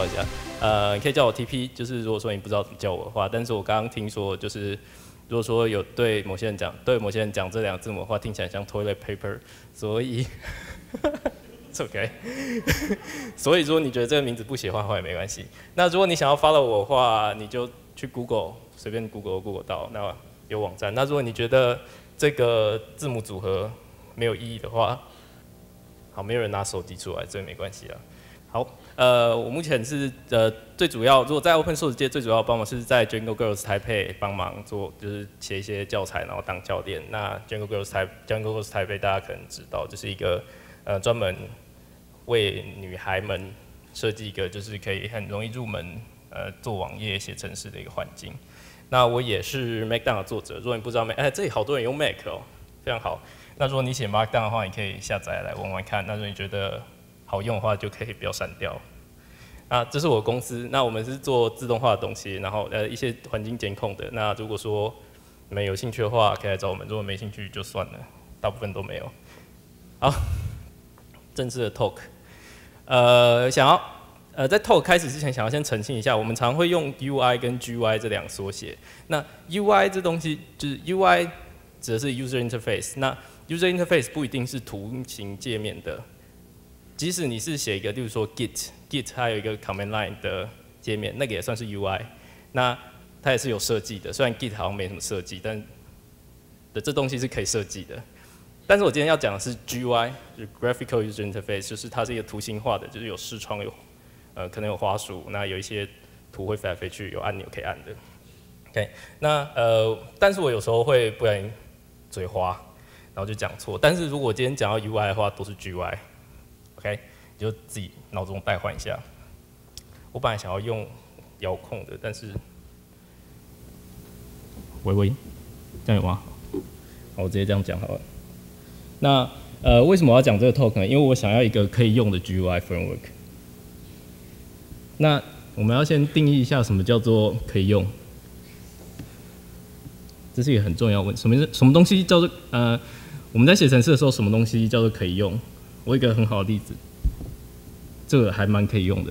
一下。你可以叫我 TP， 就是如果说你不知道怎么叫我的话，但是我刚刚听说就是。如果说有对某些人讲这两个字母的话，听起来像 toilet paper， 所以it's OK 所以说你觉得这个名字不写画也没关系。那如果你想要 follow 我的话，你就去 Google 随便 Google 到，那有网站。那如果你觉得这个字母组合没有意义的话，好，没有人拿手机出来，这没关系啦。好，我目前是最主要，如果在 Open Source 界最主要帮忙是在 Django Girls 台北帮忙做，就是写一些教材，然后当教练。那 Django Girls 台北大家可能知道，就是一个专门为女孩们设计一个就是可以很容易入门做网页写程式的一个环境。那我也是 Markdown 的作者，如果你不知道这里好多人用 Mac 哦，非常好。那如果你写 Markdown 的话，你可以下载来玩玩看。那如果你觉得好用的话，就可以不要删掉。那这是我公司，那我们是做自动化的东西，然后一些环境监控的。那如果说你们有兴趣的话，可以来找我们；如果没兴趣就算了，大部分都没有。好，正式的 talk，在 talk 开始之前，想要先澄清一下，我们常会用 UI 跟 GUI 这两个缩写。那 UI 这东西就是 UI 指的是 user interface， 那 user interface 不一定是图形界面的。即使你是写一个，例如说 Git 它有一个 command line 的界面，那个也算是 UI， 那它也是有设计的。虽然 Git 好像没什么设计，但这东西是可以设计的。但是我今天要讲的是 GUI， 就是 Graphical User Interface， 就是它是一个图形化的，就是有视窗，可能有滑鼠，那有一些图会飞来飞去，有按钮可以按的。OK， 那但是我有时候会不然嘴滑，然后就讲错。但是如果今天讲到 UI 的话，都是 GUI。OK， 你就自己脑中代换一下。我本来想要用遥控的，但是，喂，这样有吗？好，我直接这样讲好了。那为什么我要讲这个 talk 呢？因为我想要一个可以用的 GUI framework。那我们要先定义一下什么叫做可以用，这是一个很重要的问题。什么东西叫做我们在写程式的时候，什么东西叫做可以用？我有一个很好的例子，这个还蛮可以用的。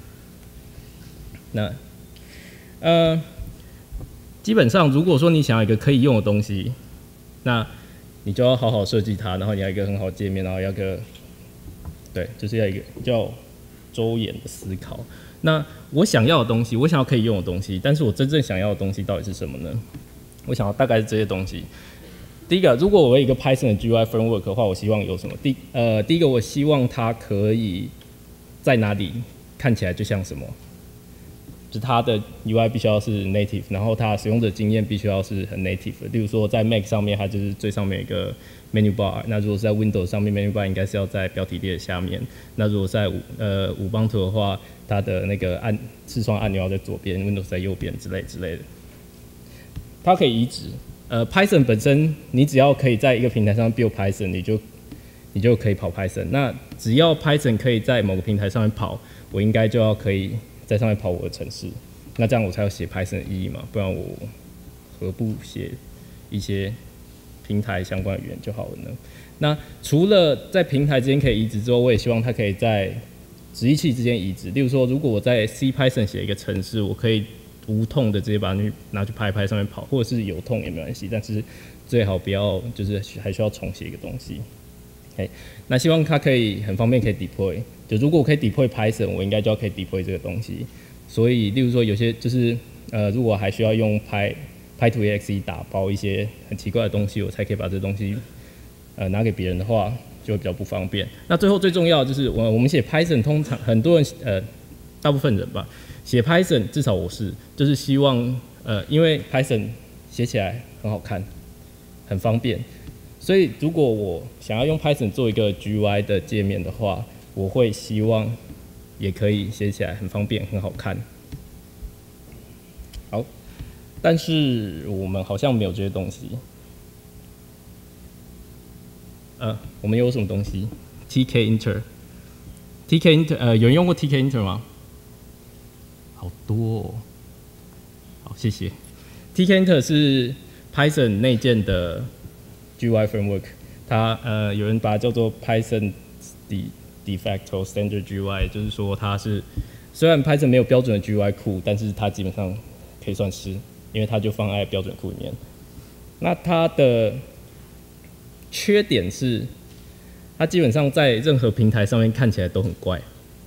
那基本上如果说你想要一个可以用的东西，那你就要好好设计它，然后你要一个很好的界面，然后要一个就是要一个叫周延的思考。那我想要的东西，我想要可以用的东西，但是我真正想要的东西到底是什么呢？我想要大概是这些东西。第一个，如果我有一个 Python 的 GUI framework 的话，我希望有什么？第一个，我希望它可以在哪里看起来就像什么，就是它的 UI 必须要是 native， 然后它使用者经验必须要是很 native 的。例如说，在 Mac 上面，它就是最上面有一个 menu bar， 那如果是在 Windows 上面 ，menu bar 应该是要在标题列的下面。那如果在Ubuntu 的话，它的那个视窗按钮要在左边 ，Windows 在右边之类的。它可以移植。Python 本身，你只要可以在一个平台上 build Python， 你就可以跑 Python。那只要 Python 可以在某个平台上面跑，我应该就要可以在上面跑我的程式。那这样我才有写 Python 的意义嘛？不然我何不写一些平台相关的语言就好了呢？那除了在平台之间可以移植之后，我也希望它可以在直译器之间移植。例如说，如果我在 C、Python 写一个程式，我可以无痛的直接把它拿去PyPy上面跑，或者是有痛也没关系，但是最好不要就是还需要重写一个东西。Okay， 那希望它可以很方便可以 deploy。就如果我可以 deploy Python， 我应该就要可以 deploy 这个东西。所以，例如说有些就是如果还需要用 Py2exe 打包一些很奇怪的东西，我才可以把这东西拿给别人的话，就会比较不方便。那最后最重要的就是我们写 Python， 通常很多人大部分人吧。写 Python 至少我就是希望因为 Python 写起来很好看，很方便，所以如果我想要用 Python 做一个 GUI 的界面的话，我会希望也可以写起来很方便、很好看。好，但是我们好像没有这些东西。我们有什么东西 ？TK Inter， 有人用过 TK Inter 吗？好多哦，好，谢谢。TK Inter 是 Python 内建的 GUI framework， 它有人把它叫做 Python de facto standard GUI， 就是说它是虽然 Python 没有标准的 GUI 库，但是它基本上可以算是，因为它就放在标准库里面。那它的缺点是，它基本上在任何平台上面看起来都很怪。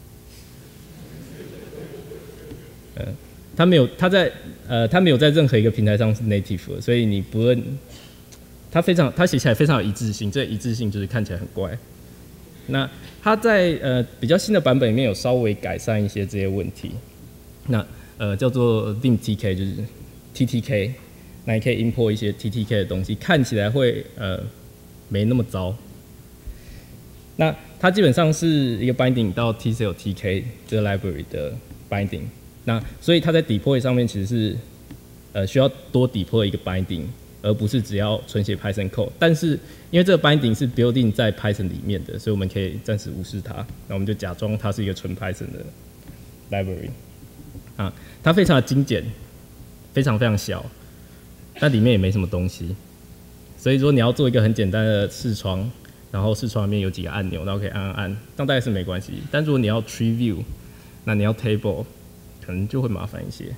它没有在任何一个平台上是 native 的，所以你不论它写起来非常有一致性，这一致性就是看起来很怪。那它在比较新的版本里面有稍微改善一些这些问题。那叫做 BIMEtek 就是 TTK， 那你可以 import 一些 TTK 的东西，看起来会没那么糟。那它基本上是一个 binding 到 TCL/TK 这个 library 的 binding。那所以它在 deploy 上面其实是需要多 deploy 一个 binding， 而不是只要纯写 Python code。但是因为这个 binding 是 building 在 Python 里面的，所以我们可以暂时无视它。那我们就假装它是一个纯 Python 的 library。它非常的精简，非常非常小，但里面也没什么东西。所以说你要做一个很简单的视窗，然后视窗里面有几个按钮，然后可以按，这样大概是没关系。但如果你要 tree view， 那你要 table， 可能就会麻烦一些。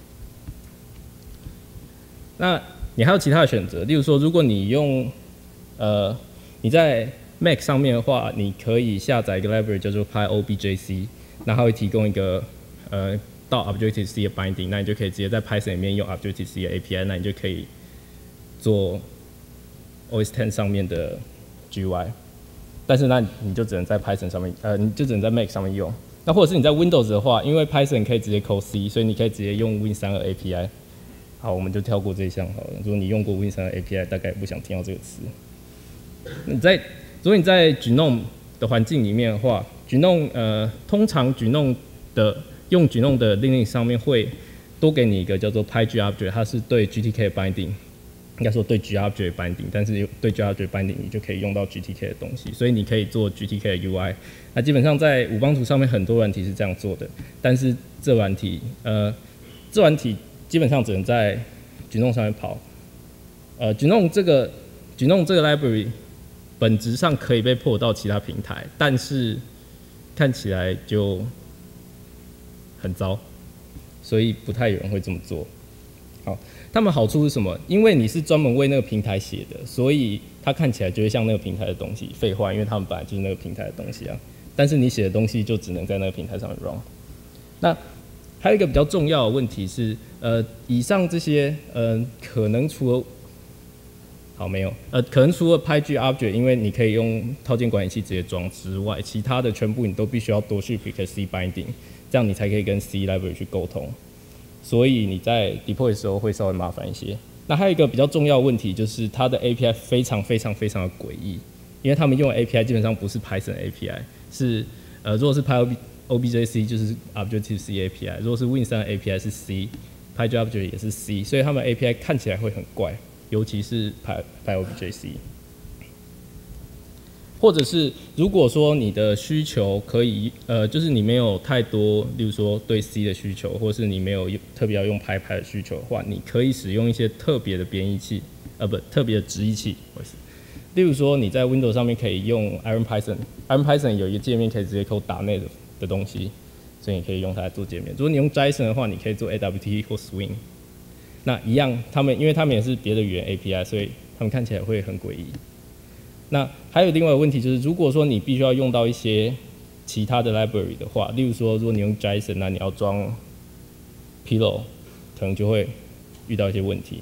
那你还有其他的选择，例如说，如果你用你在 Mac 上面的话，你可以下载一个 library 叫做 PyObjC， 那它会提供一个到 Objective-C 的 binding， 那你就可以直接在 Python 里面用 Objective-C 的 API， 那你就可以做 OS X 上面的 GUI。但是那你就只能在 Python 上面，你就只能在 Mac 上面用。那或者是你在 Windows 的话，因为 Python 可以直接 code C， 所以你可以直接用 Win3的 API。好，我们就跳过这一项好了。如果你用过 Win3的 API， 大概也不想听到这个词。如果你在 GNOME 的环境里面的话，GNOME 通常 GNOME 的用 GNOME 的 Linux 上面会多给你一个叫做 PyGObject， 它是对 GTK 的 binding， 应该说对 GObject 的 binding， 但是对 GObject binding 你就可以用到 GTK 的东西，所以你可以做 GTK 的 UI。那基本上在五邦图上面很多软体是这样做的，但是这软体基本上只能在 GNOME 上面跑。GNOME 这个 library 本质上可以被port到其他平台，但是看起来就很糟，所以不太有人会这么做。好，它们好处是什么？因为你是专门为那个平台写的，所以它看起来就会像那个平台的东西。废话，因为他们本来就是那个平台的东西啊。但是你写的东西就只能在那个平台上面 run。那还有一个比较重要的问题是，以上这些可能除了可能除了 PyGObject， 因为你可以用套件管理器直接装之外，其他的全部你都必须要多去 pick C binding， 这样你才可以跟 C library 去沟通。所以你在 deploy 的时候会稍微麻烦一些。那还有一个比较重要的问题就是它的 API 非常非常非常的诡异，因为他们用的 API 基本上不是 Python API， 是如果是 PyObjC 就是 Objective-C API， 如果是 Win3 的 API 是 C，PyGObject 也是 C， 所以他们 API 看起来会很怪，尤其是 PyObjC。或者是如果说你的需求可以就是你没有太多，例如说对 C 的需求，或是你没有特别要用 PyPy 的需求的话，你可以使用一些特别的编译器，特别的直译器，不好意思。例如说你在 Windows 上面可以用 IronPython 有一个界面可以直接code.NET 的东西，所以你可以用它来做界面。如果你用 JSON 的话，你可以做 AWT 或 Swing。那一样，因为他们也是别的语言 API， 所以他们看起来会很诡异。那还有另外一个问题就是，如果说你必须要用到一些其他的 library 的话，例如说，如果你用 JSON， 那你要装 Pillow， 可能就会遇到一些问题。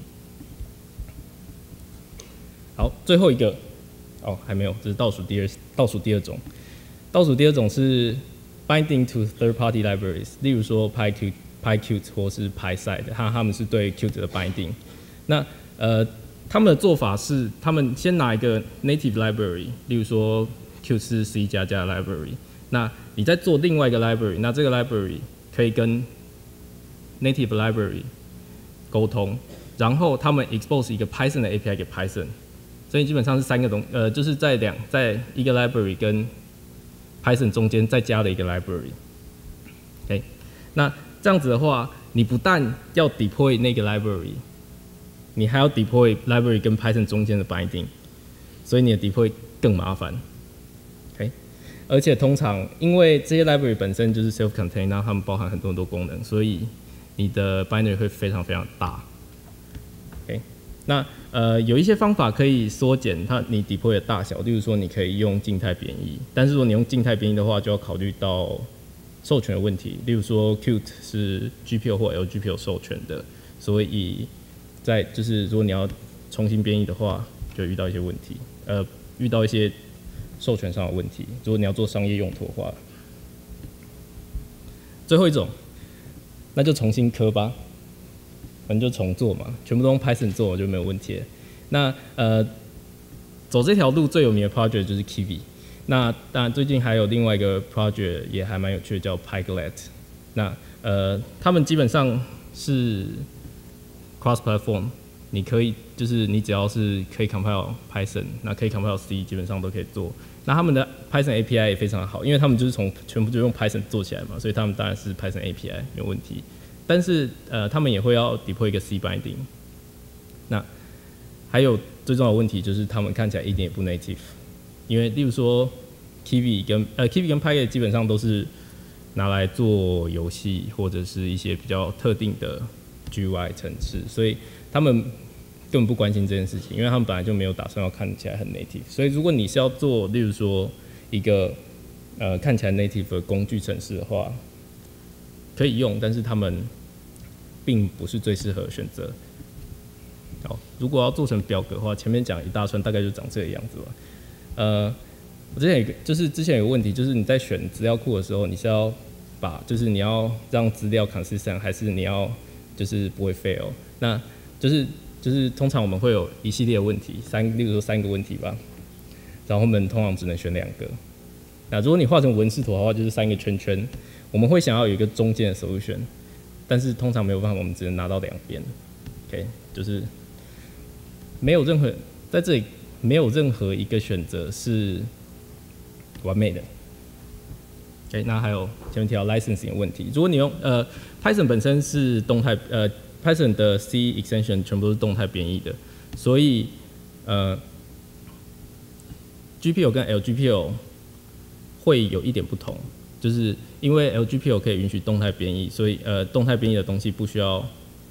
好，最后一个，还没有，这是倒数第二种。倒数第二种是 binding to third-party libraries， 例如说 PyQt 或是 PySide， 他们是对 Qt 的 binding。那他们的做法是，他们先拿一个 native library， 例如说 Qt 是 C++ 的 library， 那你再做另外一个 library， 那这个 library 可以跟 native library 沟通，然后他们 expose 一个 Python 的 API 给 Python， 所以基本上是三个就是在一个 library 跟 Python 中间再加了一个 library。OK， 那这样子的话，你不但要 deploy 那个 library， 你还要 deploy library 跟 Python 中间的 binding， 所以你的 deploy 更麻烦。OK， 而且通常因为这些 library 本身就是 self-contained， 那它们包含很多功能，所以你的 binary 会非常非常大。OK， 那有一些方法可以缩减你 deploy 的大小，例如说你可以用静态编译，但是如果你用静态编译的话，就要考虑到授权的问题，例如说 Qt 是 GPL 或 LGPL 授权的，所以就是如果你要重新编译的话，就遇到一些问题，遇到一些授权上的问题。如果你要做商业用途的话，最后一种，那就重新刻吧，反正就重做嘛，全部都用 Python 做就没有问题了。那走这条路最有名的 project 就是 Kiwi。那当然最近还有另外一个 project 也还蛮有趣的，叫 PyGlet。那他们基本上是 cross platform。你可以就是你只要是可以 compile Python， 那可以 compile C， 基本上都可以做。那他们的 Python API 也非常好，因为他们就是全部就用 Python 做起来嘛，所以他们当然是 Python API 没有问题。但是他们也会要 deploy 一个 C binding。那还有最重要的问题就是他们看起来一点也不 native， 因为例如说 Kiwi 跟 PyGet 基本上都是拿来做游戏或者是一些比较特定的 GUI 程式，所以他们根本不关心这件事情，因为他们本来就没有打算要看起来很 native。所以如果你是要做，例如说一个看起来 native 的工具程式的话，可以用，但是他们并不是最适合的选择。好，如果要做成表格的话，前面讲一大串，大概就长这个样子吧。我之前有个问题，就是你在选资料库的时候，你是要就是你要让资料 consistent， 还是你要就是不会 fail？ 那就是通常我们会有一系列的问题，例如说3个问题吧，然后我们通常只能选2个。那如果你画成文式图的话，就是3个圈圈，我们会想要有一个中间的 solution， 但是通常没有办法，我们只能拿到2边。OK， 就是在这里没有任何一个选择是完美的。OK， 那还有前面提到 licensing 的问题，如果你用Python 本身是动态Python 的 C extension 全部都是动态编译的，所以GPL 跟 LGPL 会有一点不同，就是因为 LGPL 可以允许动态编译，所以动态编译的东西不需要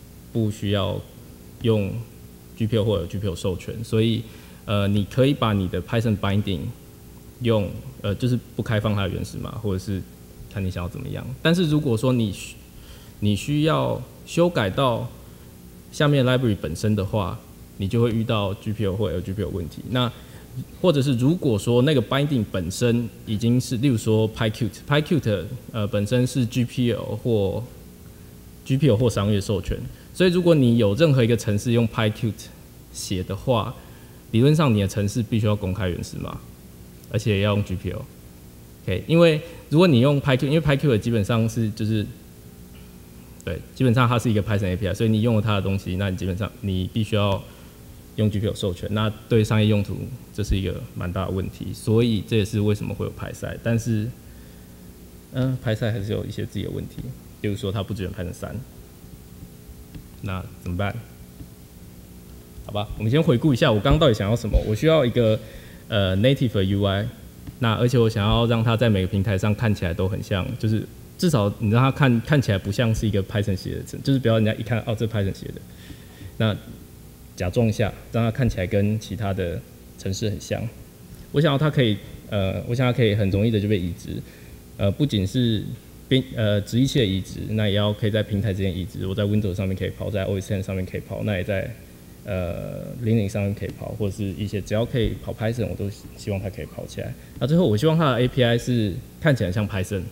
用 GPL 或 LGPL 授权，所以你可以把你的 Python binding 用就是不开放它的原始码，或者是看你想要怎么样。但是如果说你需要修改到下面 library 本身的话，你就会遇到 GPL 或 LGPL 问题。那或者是如果说那个 binding 本身已经是，例如说 PyQt 本身是 GPL 或商业授权，所以如果你有任何一个程式用 PyQt 写的话，理论上你的程式必须要公开原始码，而且也要用 GPL。OK， 因为如果你用 PyQt， 因为 PyQt 基本上是对，基本上它是一个 Python API， 所以你用了它的东西，那你基本上你必须要用 GPL 授权。那对商业用途这是一个蛮大的问题，所以这也是为什么会有PySide。但是PySide 还是有一些自己的问题，例如说它不支援 Python 3，那怎么办？好吧，我们先回顾一下我刚刚到底想要什么。我需要一个native 的 UI， 那而且我想要让它在每个平台上看起来都很像，就是至少你让它看起来不像是一个 Python 写的，就是不要人家一看这 Python 写的。那假装一下，让它看起来跟其他的程式很像。我想要它可以很容易的就被移植，不仅是直译器的移植，那也要可以在平台之间移植。我在 Windows 上面可以跑，在 OS X 上面可以跑，那也在Linux 上面可以跑，或者是一些只要可以跑 Python， 我都希望它可以跑起来。那最后我希望它的 API 是看起来像 Python。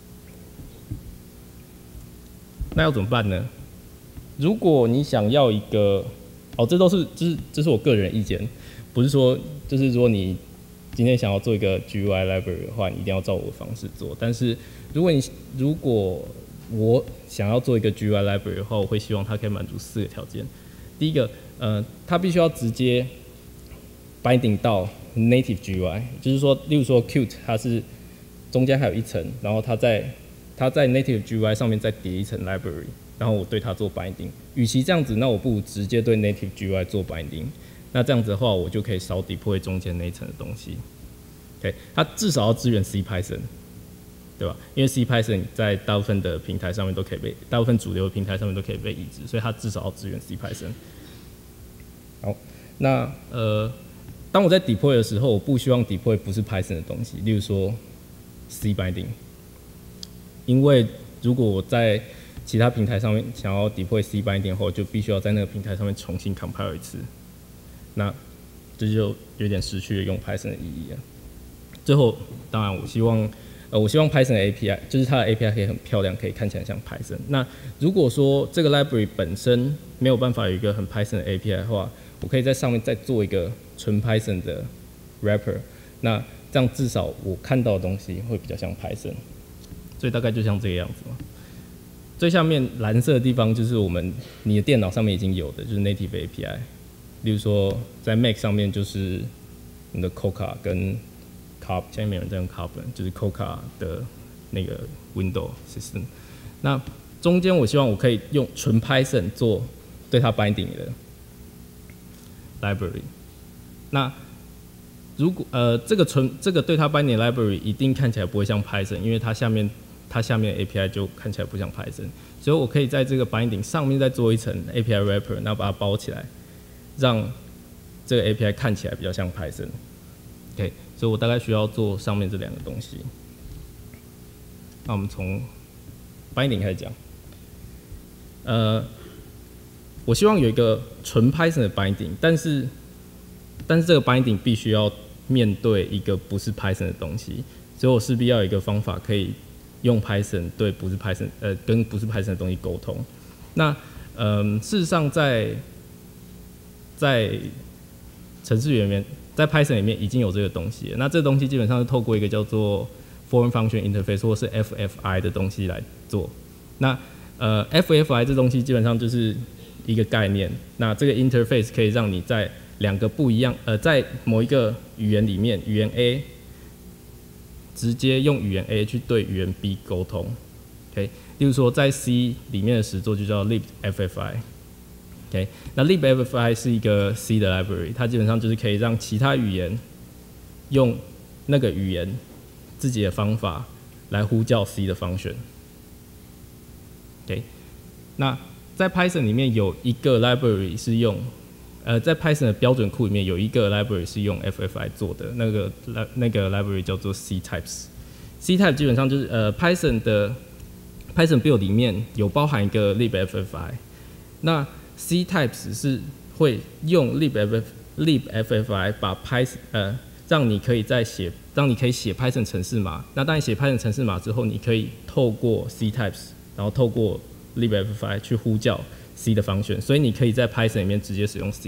那要怎么办呢？如果你想要一个，这是我个人意见，不是说就是如果你今天想要做一个 GUI library 的话，你一定要照我的方式做。但是如果我想要做一个 GUI library 的话，我会希望它可以满足4个条件。第一个，它必须要直接 binding 到 native GUI， 就是说，例如说 Qt 它是中间还有一层，然后它在 native GUI 上面再叠一层 library， 然后我对它做 binding。与其这样子，那我不如直接对 native GUI 做 binding。那这样子的话，我就可以少 deploy 中间那一层的东西。 ，OK， 它至少要支援 C Python， 对吧？因为 C Python 在大部分的平台上面都可以被，大部分主流的平台上面都可以被移植，所以它至少要支援 C Python。好，那当我在 deploy 的时候，我不希望 deploy 不是 Python 的东西，例如说 C binding， 因为如果我在其他平台上面想要 deploy C binding 后，就必须要在那个平台上面重新 compile 一次，那这就有点失去了用 Python 的意义了。最后，当然我希望 Python 的 API 就是它的 API 可以很漂亮，可以看起来像 Python。那如果说这个 library 本身没有办法有一个很 Python 的 API 的话，我可以在上面再做一个纯 Python 的 wrapper。那这样至少我看到的东西会比较像 Python。所以大概就像这个样子嘛。最下面蓝色的地方就是你的电脑上面已经有的，就是 native API。例如说在 Mac 上面就是你的 Coca 跟 Carp， 现在没有人在用 Carp， 就是 Coca 的那个 Window System。那中间我希望我可以用纯 Python 做对它 binding 的 library。那如果这个对它 binding library 一定看起来不会像 Python， 因为它下面的 API 就看起来不像 Python， 所以我可以在这个 binding 上面再做一层 API wrapper， 然后把它包起来，让这个 API 看起来比较像 Python。OK， 所以我大概需要做上面这两个东西。那我们从 binding 开始讲。我希望有一个纯 Python 的 binding， 但是这个 binding 必须要面对一个不是 Python 的东西，所以我势必要有一个方法可以用 Python 对不是 Python 跟不是 Python 的东西沟通。那事实上在程式语言里面，在 Python 里面已经有这个东西了。那这个东西基本上是透过一个叫做 Foreign Function Interface 或是 FFI 的东西来做。那FFI 这东西基本上就是一个概念。那这个 interface 可以让你在两个不一样在某一个语言里面，语言 A 直接用语言 A 去对语言 B 沟通。OK， 例如说在 C 里面的实作就叫 libFFI。OK， 那 libFFI 是一个 C 的 library， 它基本上就是可以让其他语言用那个语言自己的方法来呼叫 C 的function。OK， 那在 Python 里面有一个 library 是用在 Python 的标准库里面有一个 library 是用 FFI 做的，那个 library 叫做 C-types。C-type 基本上就是Python 的 Python build 里面有包含一个 libFFI， 那 C-types 是会用 libFFI 把 Python 让你可以写 Python 程式码。那当你写 Python 程式码之后，你可以透过 C-types， 然后透过 libFFI 去呼叫 C 的function， 所以你可以在 Python 里面直接使用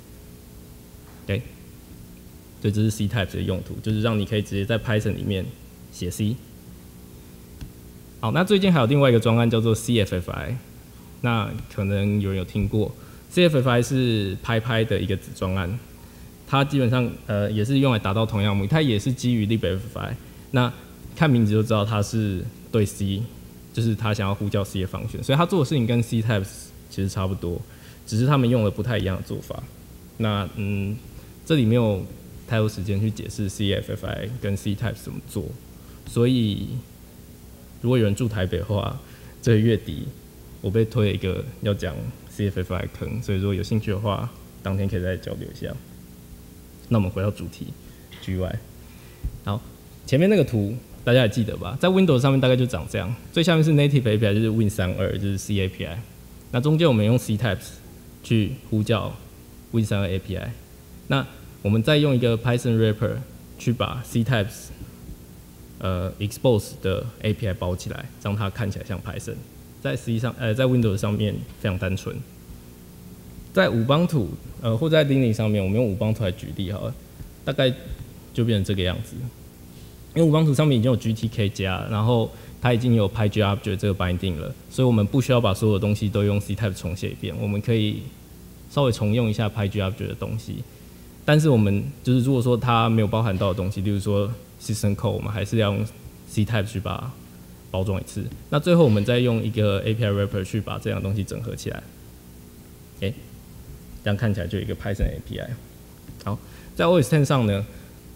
C。OK， 所以这是 C-types 的用途，就是让你可以直接在 Python 里面写 C。好，那最近还有另外一个专案叫做 CFFI， 那可能有人有听过。CFFI 是PyPy的一个子专案，它基本上也是用来达到同样的目的，它也是基于 libFFI。那看名字就知道它是对 C， 就是它想要呼叫 C 的function，所以它做的事情跟 C-types 其实差不多，只是他们用了不太一样的做法。那这里没有太多时间去解释 CFFI 跟 C-types 怎么做，所以如果有人住台北的话，这个月底我被推了一个要讲 CFFI 的坑，所以如果有兴趣的话，当天可以再交流一下。那我们回到主题 GUI。好，前面那个图大家还记得吧？在 Windows 上面大概就长这样，最下面是 Native API， 就是 Win32， 就是 C API。那中间我们用 C-types 去呼叫 Win32 API。那我们再用一个 Python wrapper 去把 C-types expose 的 API 包起来，让它看起来像 Python。在 C 上在 Windows 上面非常单纯。在Ubuntu或在 Linux 上面，我们用Ubuntu来举例好了，大概就变成这个样子。因为Ubuntu上面已经有 GTK 加，然后它已经有 PyGUI 这个 binding 了，所以我们不需要把所有的东西都用 C-type 重写一遍，我们可以稍微重用一下 PyGUI 的东西。但是我们就是如果说它没有包含到的东西，例如说 System Code， 我们还是要用 C-type 去把它包装一次。那最后我们再用一个 API wrapper 去把这样的东西整合起来。这样看起来就有一个 Python API。好，在 OS X 上呢，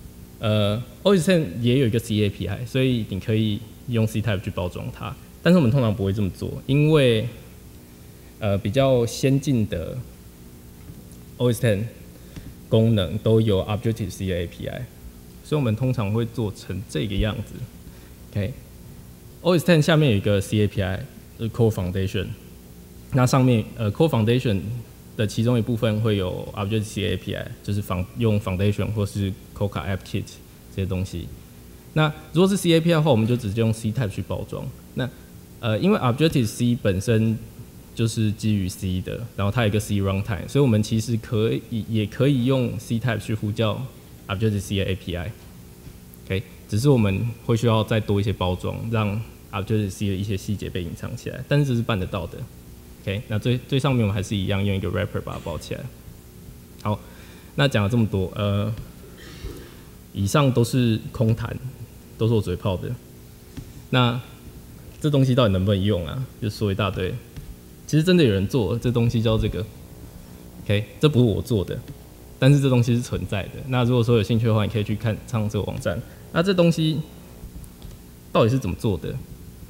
OS X 也有一个 C API， 所以你可以用 C Type 去包装它。但是我们通常不会这么做，因为比较先进的 OS X 功能都有 Objective C 的 API， 所以我们通常会做成这个样子。OK，OS X 下面有一个 C API， 就是 Core Foundation， 那上面Core Foundation 的其中一部分会有 Objective C API， 就是用 Foundation 或是 Coca App Kit 这些东西。那如果是 C API 的话，我们就直接用 C Type 去包装。那因为 Objective C 本身就是基于 C 的，然后它有一个 C runtime， 所以我们其实也可以用 C Type 去呼叫 Objective C 的 API。OK， 只是我们会需要再多一些包装，让 Objective C 的一些细节被隐藏起来，但是这是办得到的。OK， 那最上面我们还是一样用一个 wrapper 把它包起来。好，那讲了这么多，以上都是空谈，都是我嘴炮的。那这东西到底能不能用啊？就说一大堆。其实真的有人做这东西叫这个 ，OK， 这不是我做的，但是这东西是存在的。那如果说有兴趣的话，你可以去看上这个网站。那这东西到底是怎么做的？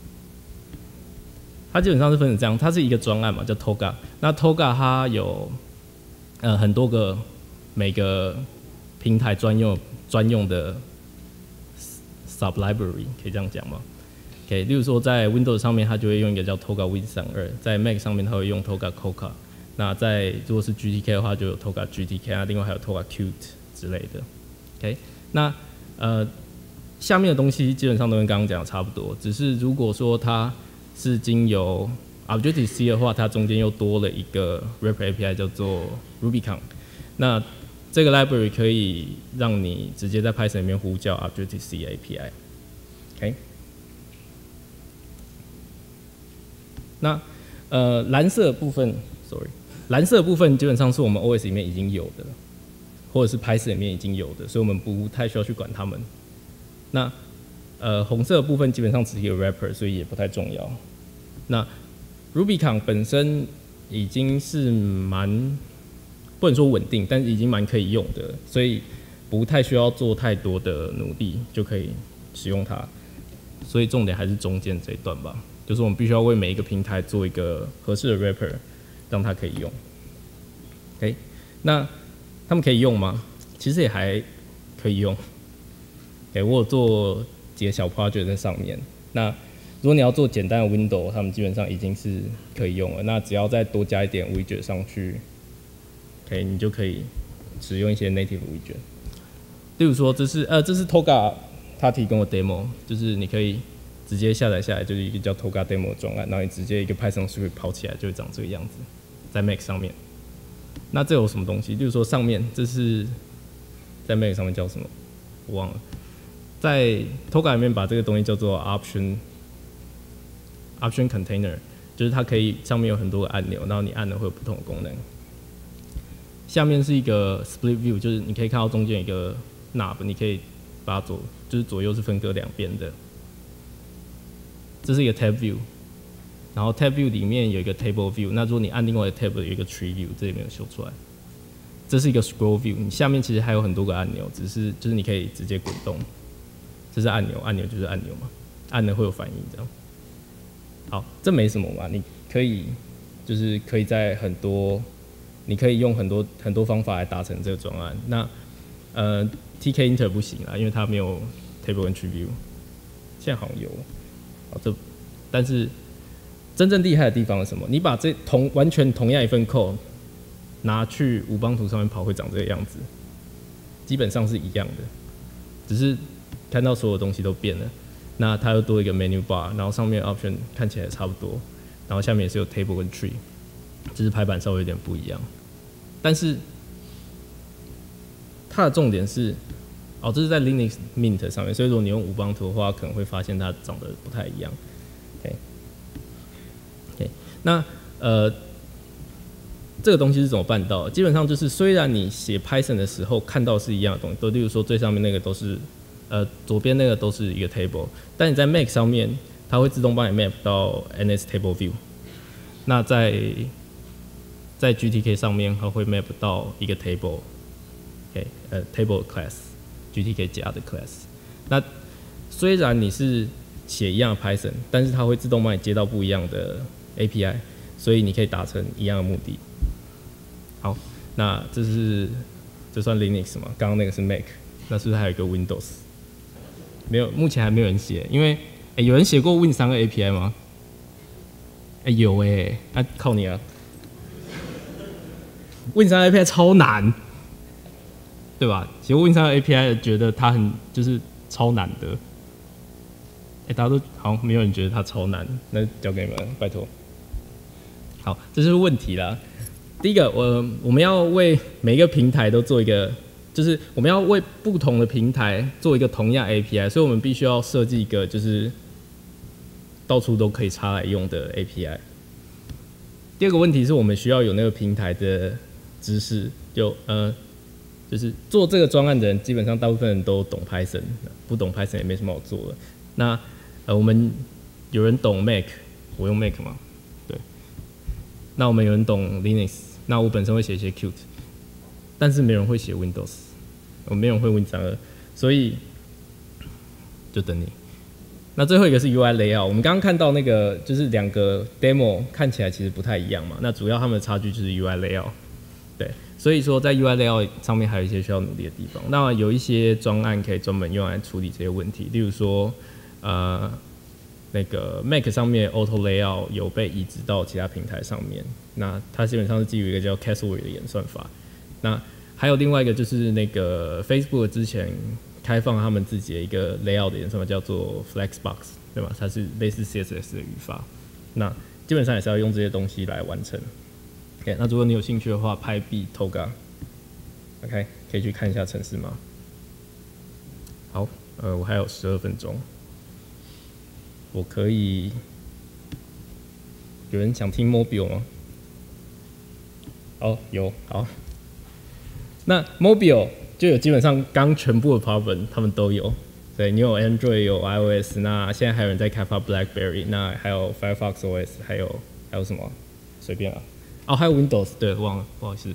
它基本上是分成这样，它是一个专案嘛，叫 Toga。那 Toga 它有很多个每个平台专用的 sub library， 可以这样讲吗？例如说，在 Windows 上面，它就会用一个叫 Toga Win32； 在 Mac 上面，它会用 Toga Coca。那如果是 GTK 的话，就有 Toga GTK 啊，另外还有 Toga Qt 之类的。OK， 那下面的东西基本上都跟刚刚讲的差不多，只是如果说它是经由 Objective C 的话，它中间又多了一个 Wrapper API 叫做 Rubicon。那这个 library 可以让你直接在 Python 里面呼叫 Objective C API。OK。那蓝色的部分基本上是我们 OS 里面已经有的，或者是 Python 里面已经有的，所以我们不太需要去管它们。那红色的部分基本上只是一个 wrapper， 所以也不太重要。那 Rubicon 本身已经是不能说稳定，但是已经蛮可以用的，所以不太需要做太多的努力就可以使用它。所以重点还是中间这一段吧。就是我们必须要为每一个平台做一个合适的 wrapper， 让它可以用。OK， 那他们可以用吗？其实也还可以用。我有做几个小 project 在上面。那如果你要做简单的 window， 他们基本上已经是可以用了。那只要再多加一点 widget 上去 ，OK， 你就可以使用一些 native widget。例如说，这是 Toga 他提供的 demo， 就是你可以直接下载下来，就是一个叫 Toga Demo 的专案，然后你直接一个 Python script 跑起来，就会长这个样子，在 Mac 上面。那这有什么东西？例如说上面这是在 Mac 上面叫什么？我忘了。在 Toga 里面把这个东西叫做 Option Container， 就是它可以上面有很多个按钮，然后你按了会有不同的功能。下面是一个 Split View， 就是你可以看到中间有一个 knob， 你可以把它就是左右是分割两边的。这是一个 Tab View， 然后 Tab View 里面有一个 Table View。那如果你按另外一个 Tab 有一个 Tree View， 这里没有修出来。这是一个 Scroll View， 你下面其实还有很多个按钮，就是你可以直接滚动。这是按钮，按钮就是按钮嘛，按了会有反应这样。好，这没什么嘛，你可以在你可以用很多方法来达成这个专案。那TK Inter 不行啦，因为它没有 Table 跟 Tree View， 现在好像有。好，但是真正厉害的地方是什么？你把完全同样一份 code 拿去Ubuntu上面跑，会长这个样子，基本上是一样的，只是看到所有东西都变了。那它又多一个 menu bar， 然后上面 option 看起来差不多，然后下面也是有 table 跟 tree， 只是排版稍微有点不一样。但是它的重点是，这是在 Linux Mint 上面，所以如果你用Ubuntu的话，可能会发现它长得不太一样。OK， 那这个东西是怎么办到的？基本上就是，虽然你写 Python 的时候看到是一样的东西，例如说最上面那个都是左边那个都是一个 table， 但你在 Mac 上面，它会自动帮你 map 到 NS Table View。那在 GTK 上面，它会 map 到一个 table， table class。 GTK 加的 class。那虽然你是写一样的 Python， 但是它会自动帮你接到不一样的 API， 所以你可以达成一样的目的。好，那这算 Linux 嘛？刚刚那个是 Mac， 那是不是还有一个 Windows？ 没有，目前还没有人写，因为有人写过 Win3 的 API 吗？有那靠你啊 ！Win3 API 超难，对吧？写过 Win3 的 API 觉得它就是超难的。大家都好像没有人觉得它超难，那交给你们，拜托。好，这就是问题啦。第一个，我们要为每一个平台都做一个，就是我们要为不同的平台做一个同样 API， 所以我们必须要设计一个就是到处都可以插来用的 API。第二个问题是我们需要有那个平台的知识，就是做这个专案的人，基本上大部分人都懂 Python， 不懂 Python 也没什么好做的。那我们有人懂 Mac， 我用 Mac 嘛，对。那我们有人懂 Linux， 那我本身会写一些 Qt， 但是没人会写 Windows， 没人会 Win3， 所以就等你。那最后一个是 UI layout， 我们刚刚看到那个就是两个 demo 看起来其实不太一样嘛，那主要他们的差距就是 UI layout， 对。所以说在 UI layout 上面还有一些需要努力的地方。那有一些专案可以专门用来处理这些问题，例如说那个 Mac 上面 Auto Layout 有被移植到其他平台上面，那它基本上是基于一个叫 Castleberry 的演算法。那还有另外一个就是那个 Facebook 之前开放他们自己的一个 Layout 的演算法，叫做 Flexbox， 对吧？它是类似 CSS 的语法。那基本上也是要用这些东西来完成。OK， 那如果你有兴趣的话 ，PyBeat Toga，OK， 可以去看一下程式码。好，我还有12分钟。我可以，有人想听 Mobile 吗？哦，有，好。那 Mobile 就有基本上刚全部的 problem 他们都有。对，你有 Android 有 iOS， 那现在还有人在开发 BlackBerry， 那还有 Firefox OS， 还有什么？随便啊。哦，还有 Windows， 对，忘了，不好意思。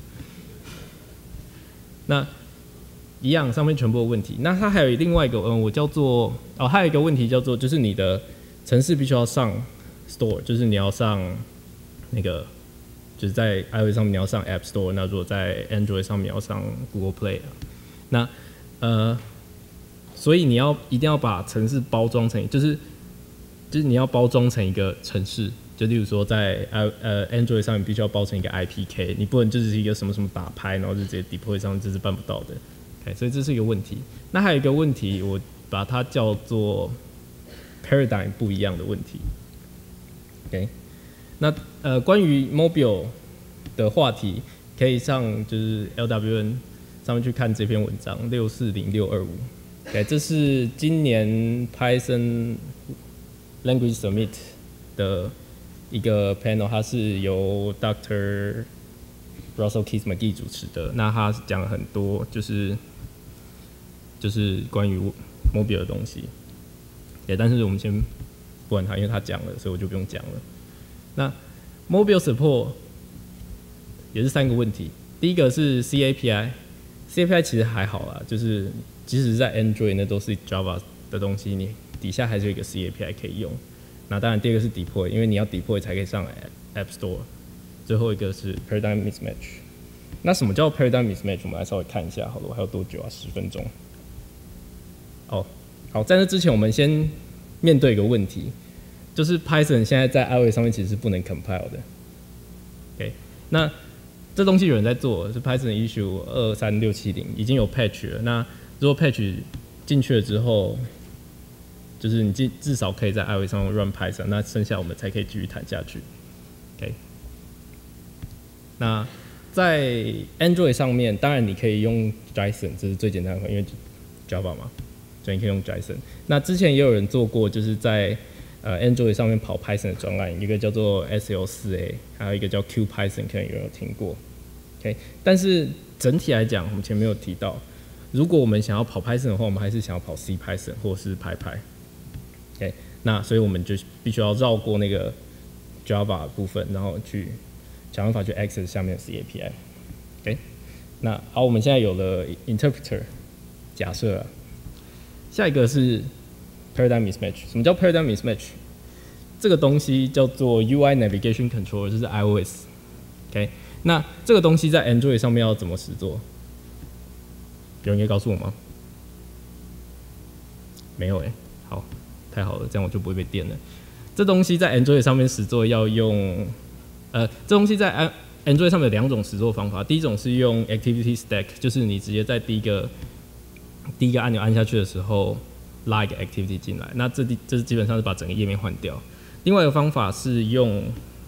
那一样，上面全部的问题。那它还有另外一个，我叫做还有一个问题叫做，就是你的程式必须要上 Store， 就是你要上那个，就是在 iOS 上面你要上 App Store， 那如果在 Android 上面要上 Google Play 那所以你一定要把程式包装成，就是你要包装成一个程式，就例如说在Android 上面必须要包成一个 IPK， 你不能就是一个什么什么打拍，然后就直接 deploy 上，这是办不到的。Okay， 所以这是一个问题。那还有一个问题，我把它叫做 paradigm 不一样的问题。OK， 那关于 mobile 的话题，可以上就是 LWN 上面去看这篇文章640625。OK， 这是今年 Python Language Summit 的一个 panel， 它是由 Dr. Russell Keith McGee 主持的。那他讲了很多就是关于 mobile 的东西。但是我们先不管他，因为他讲了，所以我就不用讲了。那 mobile support 也是3个问题。第一个是 C API 其实还好啦，就是即使是在 Android 那都是 Java 的东西，你底下还是有一个 C API 可以用。那当然第二个是 deploy， 因为你要 deploy 才可以上 App Store。最后一个是 paradigm mismatch。那什么叫 paradigm mismatch？ 我们来稍微看一下好了，我还有多久啊？10分钟。好，在那之前我们先面对一个问题，就是 Python 现在在 iOS 上面其实是不能 compile 的。OK， 那这东西有人在做，是 Python issue 23670已经有 patch 了。那如果 patch 进去了之后，就是你至少可以在 iOS 上 run Python， 那剩下我们才可以继续谈下去。OK， 那在 Android 上面，当然你可以用 JSON， 这是最简单的，因为 Java 嘛，所以你可以用 JSON。那之前也有人做过，就是在Android 上面跑 Python 的专案，一个叫做 SL4A， 还有一个叫 QPython， 可能有人有听过。OK， 但是整体来讲，我们前面有提到，如果我们想要跑 Python 的话，我们还是想要跑 CPython 或是 PyPy。OK， 那所以我们就必须要绕过那个 Java 的部分，然后去想办法去 access 下面的 C API。OK， 那好，我们现在有了 interpreter。 假设啊，下一个是 paradigm mismatch。什么叫 paradigm mismatch？ 这个东西叫做 UI navigation controller， 就是 iOS。OK， 那这个东西在 Android 上面要怎么实作？有人可以告诉我吗？没有好，太好了，这样我就不会被电了。这东西在 Android 上面实作要用，这东西在 Android 上面有2种实作方法。第一种是用 Activity Stack， 就是你直接在第一个按钮按下去的时候拉一个 Activity 进来，那这基本上是把整个页面换掉。另外一个方法是用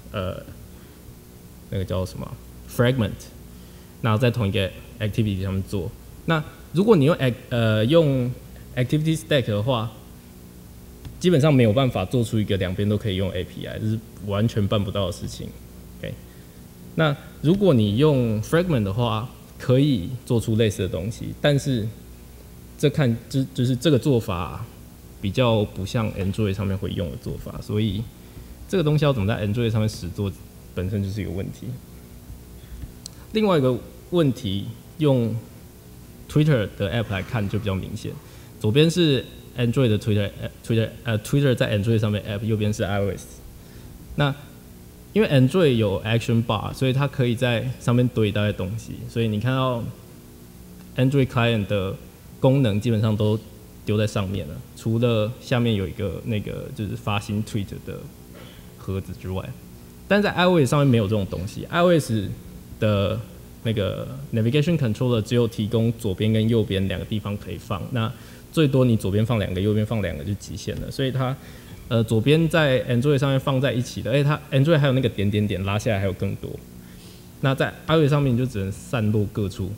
那个叫什么 Fragment， 然后在同一个 Activity 上面做。那如果你用Activity Stack 的话，基本上没有办法做出一个2边都可以用 API， 这是完全办不到的事情。OK， 那如果你用 Fragment 的话，可以做出类似的东西，但是就是这个做法比较不像 Android 上面会用的做法，所以这个东西要怎么在 Android 上面实作，本身就是一个问题。另外一个问题，用 Twitter 的 App 来看就比较明显。左边是 Android 的 Twitter 在 Android 上面 App， 右边是 iOS。那因为 Android 有 Action Bar， 所以它可以在上面堆一大堆东西，所以你看到 Android Client 的功能基本上都丢在上面了，除了下面有一个那个就是发新 Tweet 的盒子之外，但是在 iOS 上面没有这种东西。iOS 的那个 Navigation Controller 只有提供左边跟右边2个地方可以放，那最多你左边放2个，右边放2个就极限了。所以它左边在 Android 上面放在一起的，而且它 Android 还有那个点点点拉下来还有更多。那在 iOS 上面你就只能散落各处。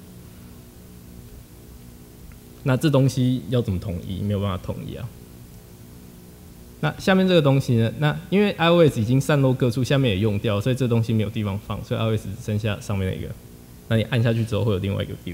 那这东西要怎么统一？没有办法统一啊。那下面这个东西呢？那因为 iOS 已经散落各处，下面也用掉，所以这东西没有地方放，所以 iOS 只剩下上面那个。那你按下去之后会有另外一个 view。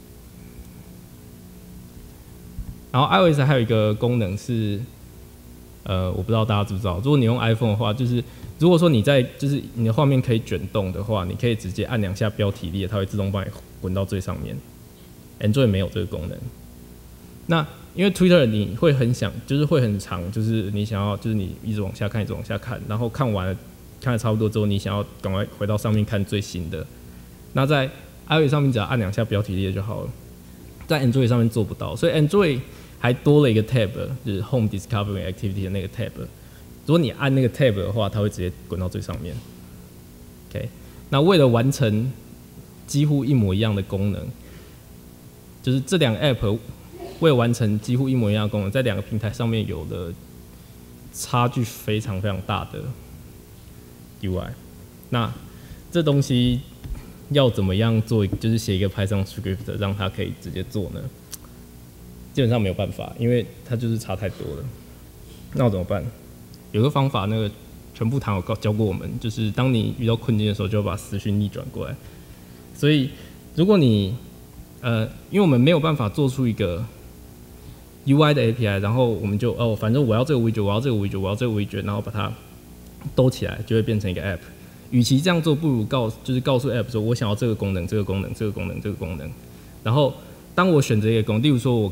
然后 iOS 还有一个功能是，我不知道大家知不知道，如果你用 iPhone 的话，就是如果说你就是你的画面可以卷动的话，你可以直接按2下标题列，它会自动帮你滚到最上面。Android 没有这个功能。那因为 Twitter 你会很就是会很长，就是你想要，就是你一直往下看，一直往下看，然后看完了，看得差不多之后，你想要赶快回到上面看最新的。那在 iOS 上面只要按2下标题列就好了，在 Android 上面做不到，所以 Android 还多了一个 tab， 就是 Home Discovery Activity 的那个 tab。如果你按那个 tab 的话，它会直接滚到最上面。OK， 那为了完成几乎一模一样的功能，就是这2个 app 为了完成几乎一模一样的功能，在2个平台上面有的差距非常非常大的 UI。那这东西要怎么样做？就是写一个 Python script 让它可以直接做呢？基本上没有办法，因为它就是差太多了。那我怎么办？有个方法，那个全部堂有教过我们，就是当你遇到困境的时候，就要把思绪逆转过来。所以，如果你因为我们没有办法做出一个 UI 的 API， 然后我们就反正我要这个 widget， 我要这个 widget， 我要这个 widget， 然后把它兜起来，就会变成一个 app。与其这样做，不如就是告诉 app 说，我想要这个功能，这个功能，这个功能，这个功能。然后当我选择一个功能，例如说我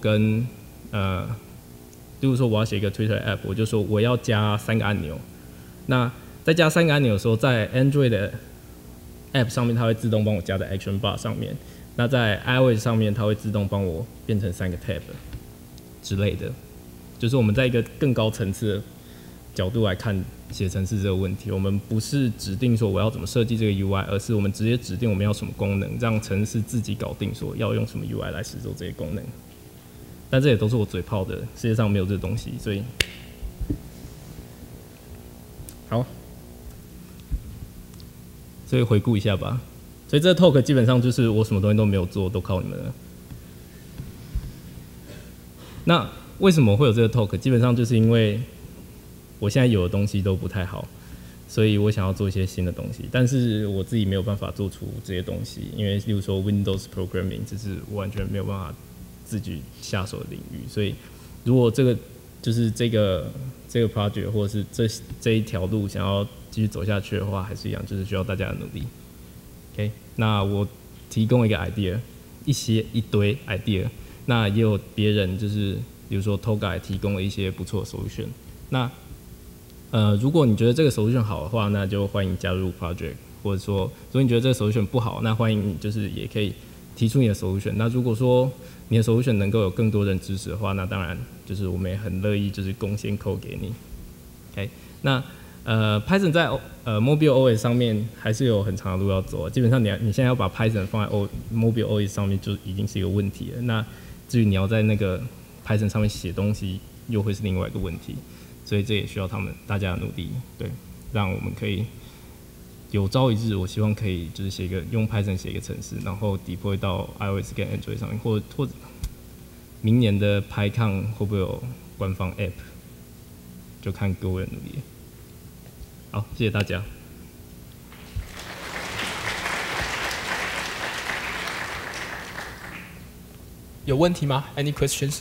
要写一个 Twitter app， 我就说我要加3个按钮。那在加3个按钮的时候，在 Android 的 app 上面，它会自动帮我加在 Action Bar 上面。那在 iOS 上面，它会自动帮我变成3个 tab 之类的。就是我们在一个更高层次的角度来看写程式这个问题，我们不是指定说我要怎么设计这个 UI， 而是我们直接指定我们要什么功能，让程式自己搞定说要用什么 UI 来实作这些功能。但这也都是我嘴炮的，世界上没有这个东西，所以好，所以回顾一下吧。所以这个 talk 基本上就是我什么东西都没有做，都靠你们了。那为什么会有这个 talk？ 基本上就是因为我现在有的东西都不太好，所以我想要做一些新的东西，但是我自己没有办法做出这些东西，因为例如说 Windows Programming， 这是我完全没有办法自己下手的领域，所以如果这个 project 或者是这一条路想要继续走下去的话，还是一样，就是需要大家的努力。OK， 那我提供一个 idea， 一堆 idea， 那也有别人就是比如说 Toga 提供了一些不错的 solution。那如果你觉得这个 solution 好的话，那就欢迎加入 project， 或者说如果你觉得这个 solution 不好，那欢迎你就是也可以提出你的 solution。那如果说你的 solution 能够有更多人支持的话，那当然就是我们也很乐意就是贡献 code 给你。OK， 那Python 在Mobile OS 上面还是有很长的路要走，基本上你现在要把 Python 放在Mobile OS 上面就已经是一个问题了。那至于你要在那个 Python 上面写东西，又会是另外一个问题，所以这也需要大家的努力，对，让我们可以有朝一日，我希望可以就是用 Python 写一个程式，然后 deploy 到 iOS 跟 Android 上面，或者明年的 PyCon 会不会有官方 App， 就看各位的努力。好，谢谢大家。 有问题吗 ？Any questions？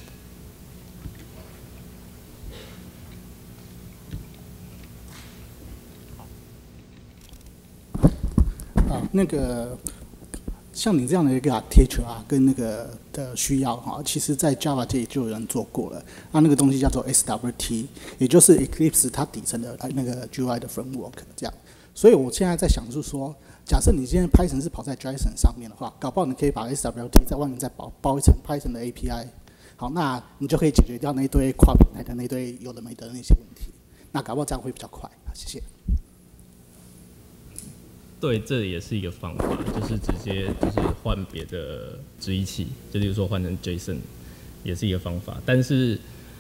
那个像你这样的一个 architecture 啊，跟那个的需要哈，其实在 Java 界就有人做过了。那个东西叫做 SWT， 也就是 Eclipse 它底层的那个 GUI 的 framework 这样。所以我现在在想是说，假设你今天 Python 是跑在 JSON 上面的话，搞不好你可以把 SWT 在外面再包一层 Python 的 API。好，那你就可以解决掉那堆跨平台的那堆有的没的那些问题。那搞不好这样会比较快。谢谢。 对，这也是一个方法，就是直接就是换别的直译器，就例如说换成 JSON， 也是一个方法。但是，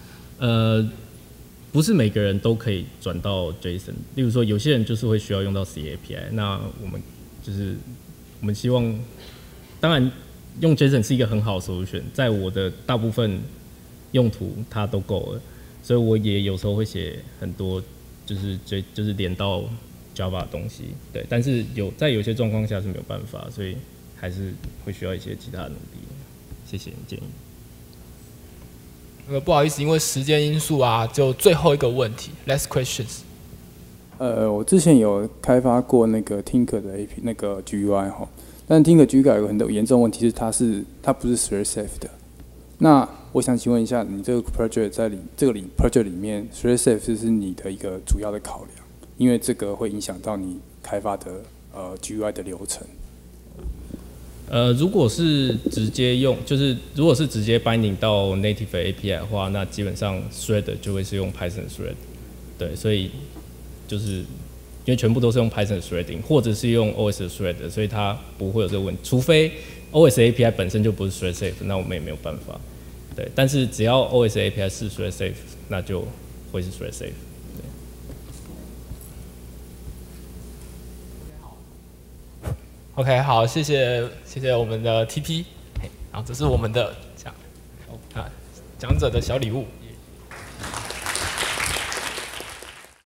不是每个人都可以转到 JSON。例如说，有些人就是会需要用到 C API， 那我们希望，当然用 JSON 是一个很好的 solution， 在我的大部分用途它都够了，所以我也有时候会写很多就是连到 Java 的东西，对，但是在有些状况下是没有办法，所以还是会需要一些其他的努力。谢谢你建议。 不好意思，因为时间因素啊，就最后一个问题 ，last questions。 我之前有开发过那个 Tinker 的 AP 那个 GUI 哈，但 Tinker GUI 有很多严重问题是它不是 thread safe 的。那我想请问一下，你这个 project 在这个project 里面 thread safe 是你的一个主要的考量？因为这个会影响到你开发的GUI 的流程。 如果是直接如果是直接 binding 到 native API 的话，那基本上 thread 就会是用 Python thread， 对，所以就是因为全部都是用 Python threading， 或者是用 OS 的 thread， 所以它不会有这个问题，除非 OS API 本身就不是 thread safe， 那我们也没有办法。对，但是只要 OS API 是 thread safe， 那就会是 thread safe。 OK， 好，谢谢我们的 TP， 然后这是我们的讲者的小礼物。